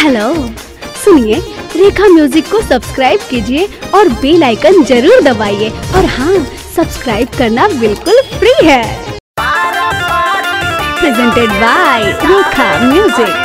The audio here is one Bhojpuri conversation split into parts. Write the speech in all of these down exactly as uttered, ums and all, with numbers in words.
हेलो, सुनिए, रेखा म्यूजिक को सब्सक्राइब कीजिए और बेल आइकन जरूर दबाइए। और हाँ, सब्सक्राइब करना बिल्कुल फ्री है। Presented by Rekha music.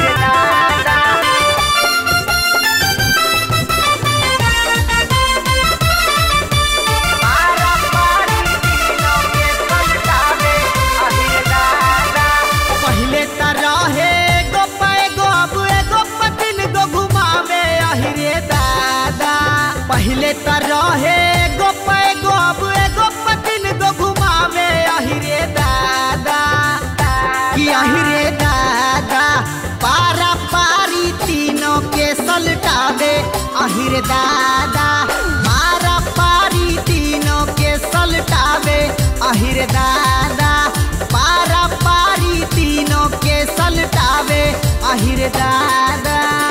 पहले त रहे गो पे गो अब एगो पतिन गो घुमावे अहिरे दादा कि अहिरे दादा पारा पारी तीनों के सलटावे अहिरे दादा पारा पारी तीनों के सलटावे अहिरे दादा पारा पारी तीनों के सलटावे अहिरे दादा।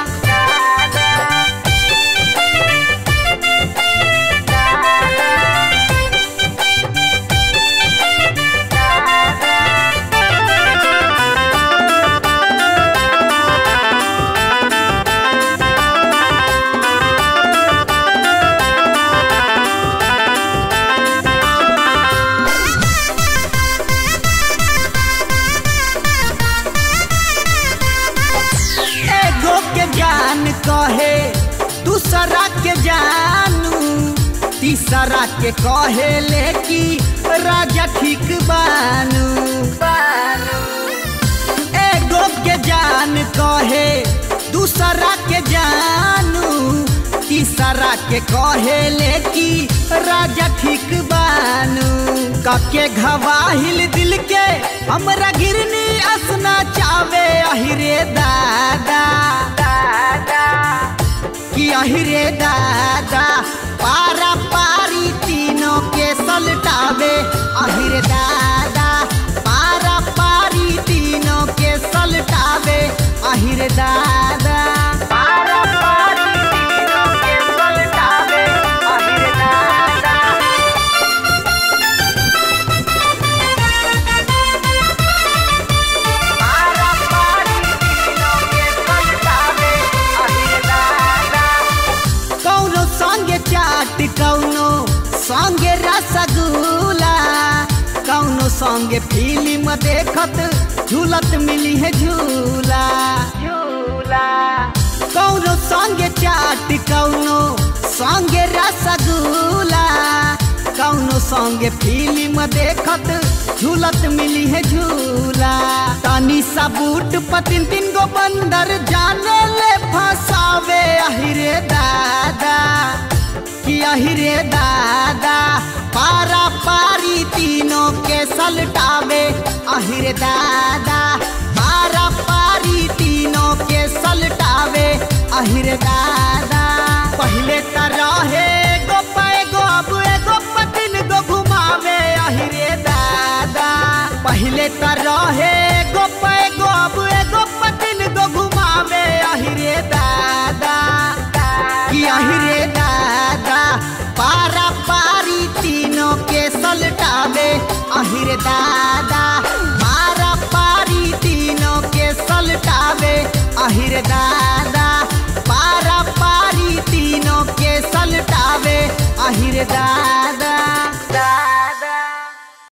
कहे दूसरा के जानू तीसरा के कहे लेकी राजा ठीक बानू एगो के जान कहे दूसरा के जानू तीसरा के कहे लेकी राजा ठीक बानू कके घवाहिल दिल के हमरा गिरनी असना चावे अहिरे दादा कि अहिरे दादा पारा पारी तीनों के सलटावे अहिरे दादा पारा पारी तीनों के सलटावे अहिरे दादा पारा पारी तीनों के सलटावे अहिरे दादा। पारा पारी तीनों के सलटावे अहिरे दादा। कौनो संगे चाट कौनो संगे रसगुल्ला कौनो संगे फिल्म देखत झूलत मिली है झूला झूला कौनो संगे चाट कौनो संगे रसगुल्ला कौनो संगे फिल्म देखत झूलत मिली है झूला। तनी सा बूट पतिन तीन गो बंदर जाने ले फसावे अहिरे दादा कि अहिरे दादा पारा पारी तीनों के सलटावे अहिरे दादा पारा पारी तीनों के सलटावे अहिरे दादा। पहले त रहे गो पे गो अब एगो पतिन गो घुमावे अहिरे दादा पहले त रहे गो पे गो अब एगो पतिन गो घुमावे अहिरे दादा कि अहिरे दादा पारा पारी तीनों के सलटावे अहिरे दादा पारा पारी तीनों के सलटावे अहिरे दादा पारा पारी तीनों के सलटावे अहिरे दादा।